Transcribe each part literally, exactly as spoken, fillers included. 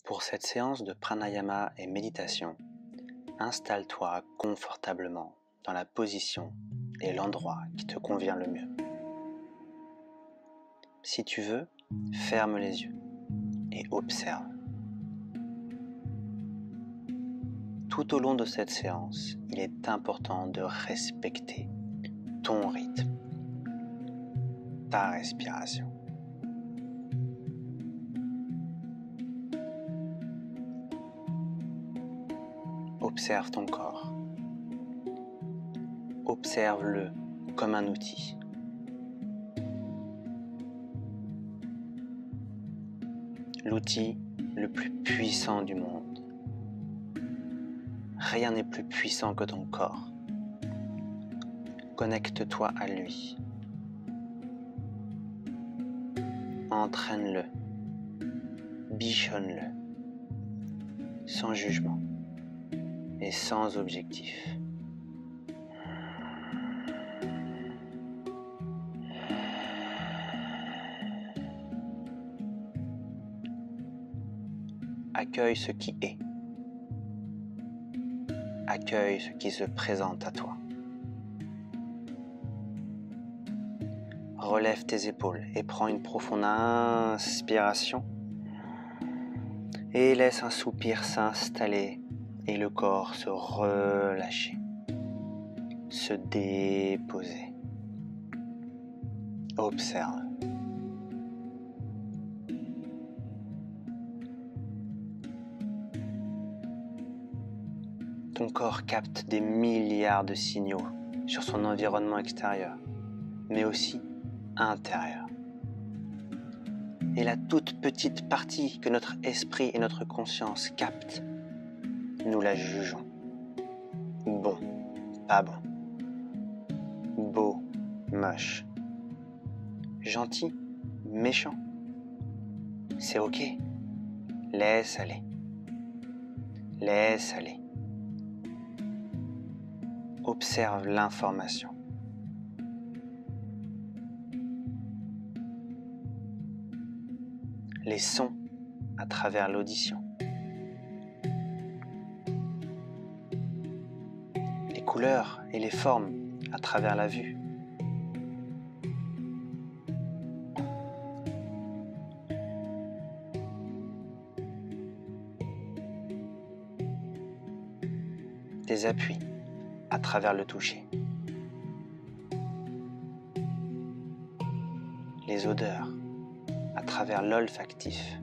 Pour cette séance de pranayama et méditation, installe-toi confortablement dans la position et l'endroit qui te convient le mieux. Si tu veux, ferme les yeux et observe. Tout au long de cette séance, il est important de respecter ton rythme, ta respiration. Observe ton corps. Observe-le comme un outil. L'outil le plus puissant du monde. Rien n'est plus puissant que ton corps. Connecte-toi à lui. Entraîne-le. Bichonne-le. Sans jugement et sans objectif. Accueille ce qui est. Accueille ce qui se présente à toi. Relève tes épaules et prends une profonde inspiration et laisse un soupir s'installer et le corps se relâcher, se déposer. Observe. Ton corps capte des milliards de signaux sur son environnement extérieur, mais aussi intérieur. Et la toute petite partie que notre esprit et notre conscience captent, nous la jugeons. Bon, pas bon. Beau, moche. Gentil, méchant. C'est ok. Laisse aller. Laisse aller. Observe l'information. Les sons à travers l'audition. Les couleurs et les formes à travers la vue. Des appuis à travers le toucher. Les odeurs à travers l'olfactif.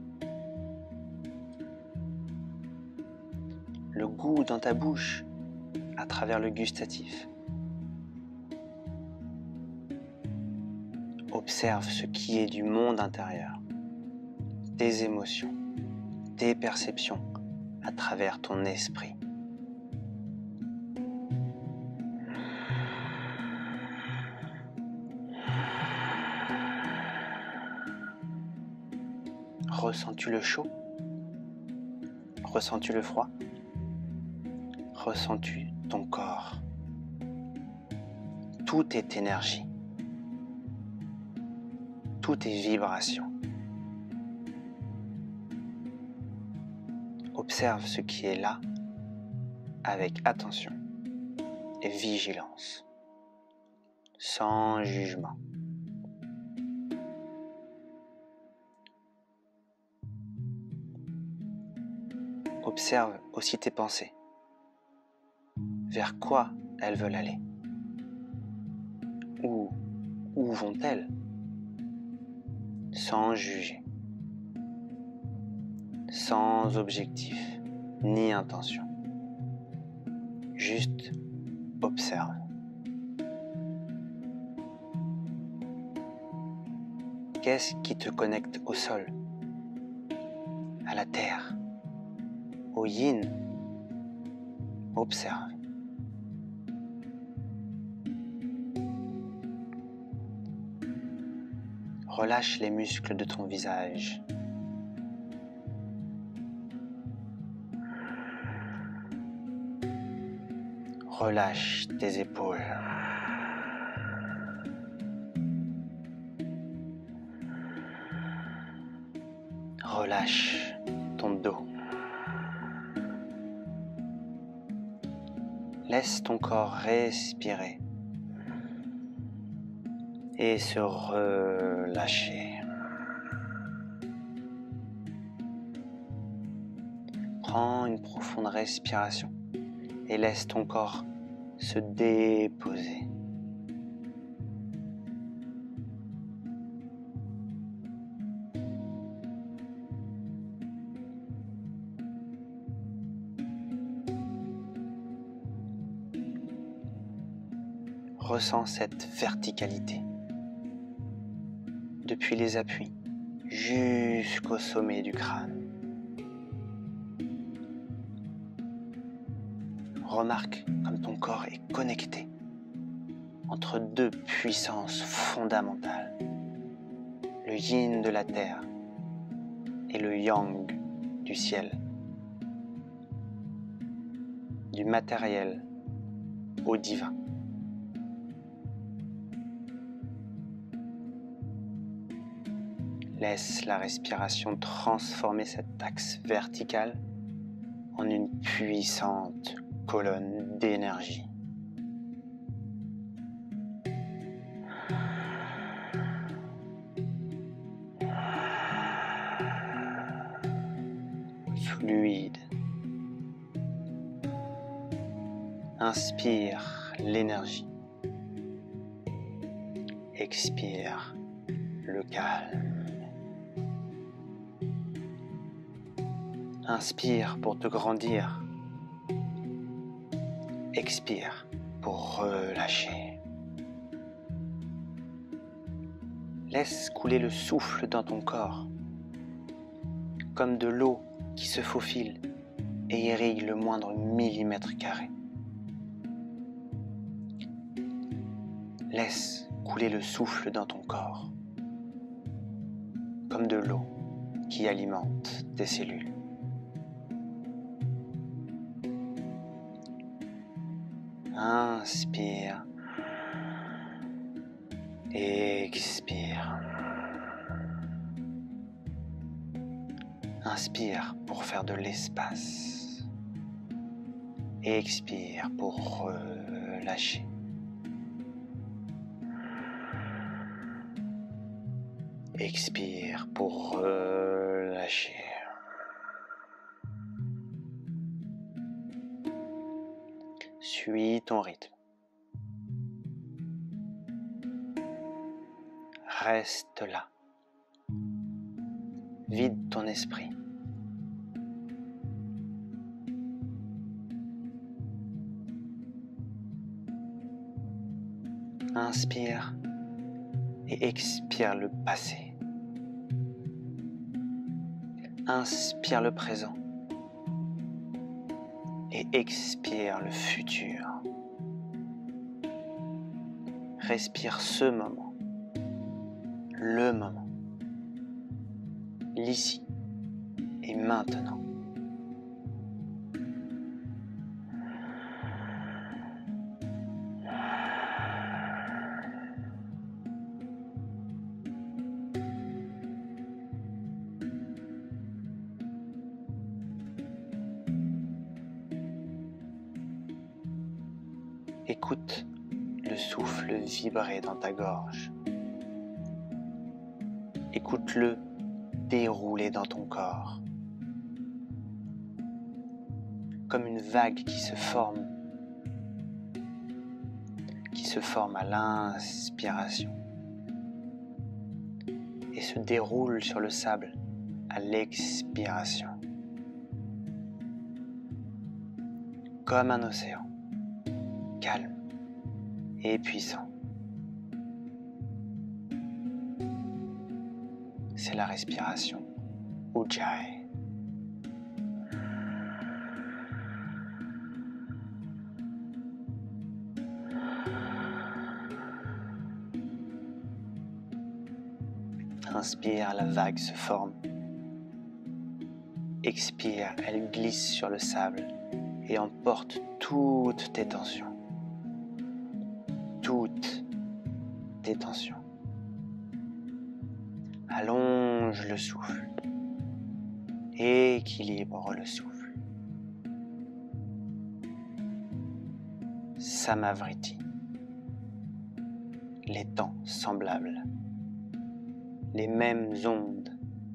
Le goût dans ta bouche à travers le gustatif. Observe ce qui est du monde intérieur, tes émotions, tes perceptions à travers ton esprit. Ressens-tu le chaud? Ressens-tu le froid? Ressens-tu ton corps? Tout est énergie. Tout est vibration. Observe ce qui est là avec attention et vigilance, sans jugement. Observe aussi tes pensées. Vers quoi elles veulent aller? Où, où vont-elles? Sans juger. Sans objectif ni intention. Juste observe. Qu'est-ce qui te connecte au sol? À la terre? Au yin? Observe. Relâche les muscles de ton visage. Relâche tes épaules. Relâche ton dos. Laisse ton corps respirer et se relâcher. Prends une profonde respiration et laisse ton corps se déposer. Ressens cette verticalité depuis les appuis jusqu'au sommet du crâne. Remarque comme ton corps est connecté entre deux puissances fondamentales, le yin de la terre et le yang du ciel, du matériel au divin. Laisse la respiration transformer cet axe vertical en une puissante colonne d'énergie. Fluide. Inspire l'énergie. Expire le calme. Inspire pour te grandir. Expire pour relâcher. Laisse couler le souffle dans ton corps, comme de l'eau qui se faufile et irrigue le moindre millimètre carré. Laisse couler le souffle dans ton corps, comme de l'eau qui alimente tes cellules. Inspire, expire. Inspire pour faire de l'espace. Expire pour relâcher. Expire pour relâcher. Suis ton rythme. Reste là. Vide ton esprit. Inspire et expire le passé. Inspire le présent et expire le futur. Respire ce moment, le moment, l'ici et maintenant. Écoute le souffle vibrer dans ta gorge. Écoute-le dérouler dans ton corps. Comme une vague qui se forme, qui se forme à l'inspiration et se déroule sur le sable à l'expiration. Comme un océan. Calme et puissant. C'est la respiration Ujjayi. Inspire, la vague se forme. Expire, elle glisse sur le sable et emporte toutes tes tensions. Toutes tes tensions. Allonge le souffle Équilibre le souffle. Samavriti. Les temps semblables. Les mêmes ondes.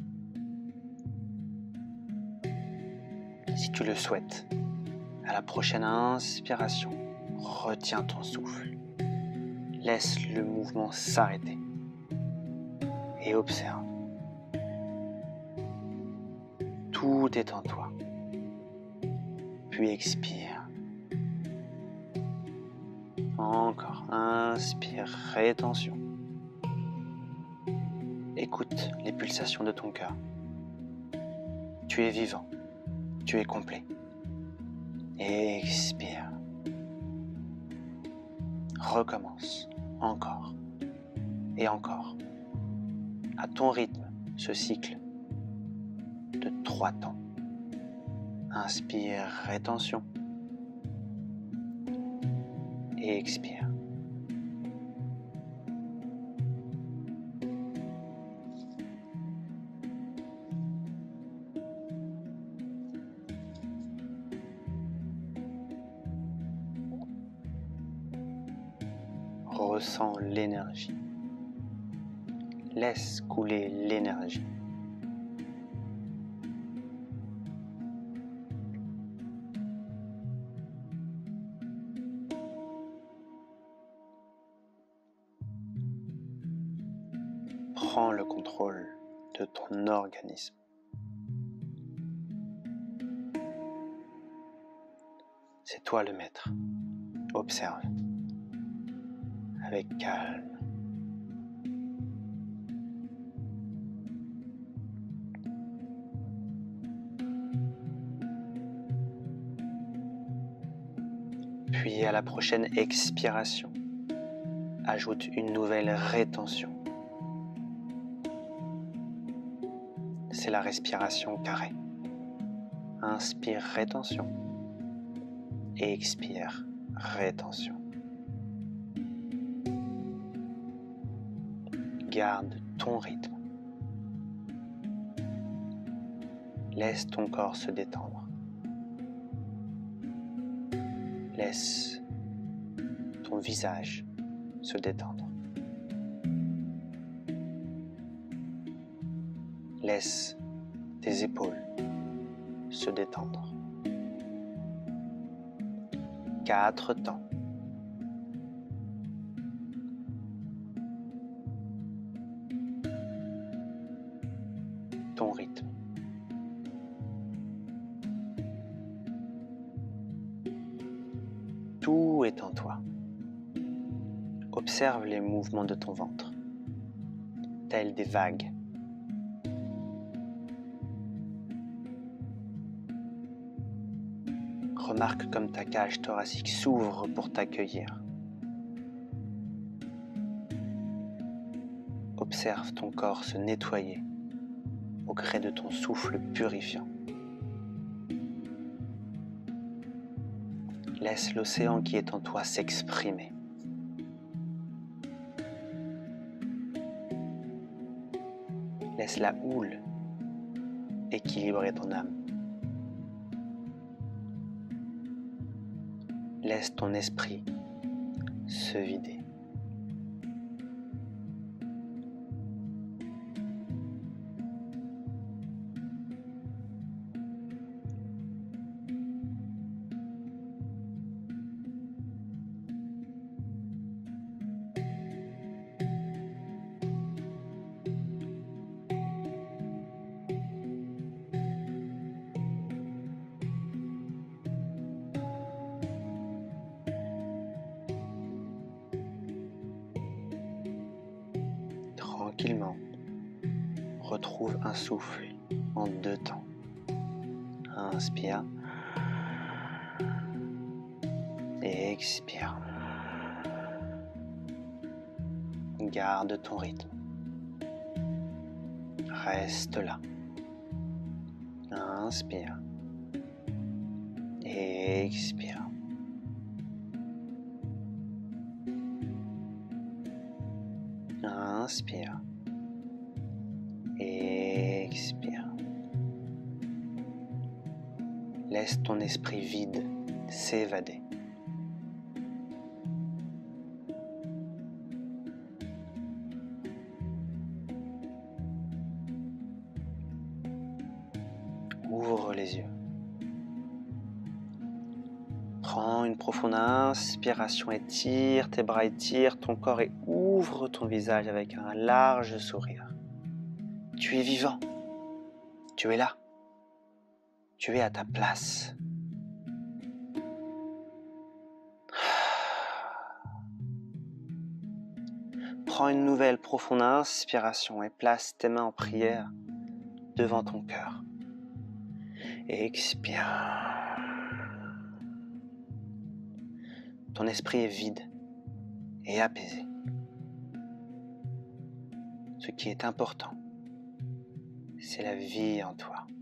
Si tu le souhaites, à la prochaine inspiration, retiens ton souffle. Laisse le mouvement s'arrêter et observe. Tout est en toi. Puis expire. Encore. Inspire. Rétention. Écoute les pulsations de ton cœur. Tu es vivant. Tu es complet. Expire. Recommence. Encore. Et encore. À ton rythme, ce cycle de trois temps. Inspire, rétention. Et expire. Ressens l'énergie. Laisse couler l'énergie. Prends le contrôle de ton organisme. C'est toi le maître. Observe avec calme. Puis à la prochaine expiration, ajoute une nouvelle rétention. C'est la respiration carrée. Inspire, rétention. Et expire, rétention. Garde ton rythme. Laisse ton corps se détendre. Laisse ton visage se détendre. Laisse tes épaules se détendre. Quatre temps. Ton rythme. Tout est en toi. Observe les mouvements de ton ventre, tels des vagues. Remarque comme ta cage thoracique s'ouvre pour t'accueillir. Observe ton corps se nettoyer au gré de ton souffle purifiant. Laisse l'océan qui est en toi s'exprimer. Laisse la houle équilibrer ton âme. Laisse ton esprit se vider. Tranquillement, retrouve un souffle en deux temps. Inspire et expire. Garde ton rythme. Reste là. Inspire et expire. Inspire et expire. Laisse ton esprit vide s'évader. Ouvre les yeux. Prends une profonde inspiration, étire tes bras, étire ton corps et ouvre ton visage avec un large sourire. Tu es vivant. Tu es là. Tu es à ta place. Prends une nouvelle profonde inspiration et place tes mains en prière devant ton cœur. Et expire. Ton esprit est vide et apaisé. Ce qui est important, c'est la vie en toi.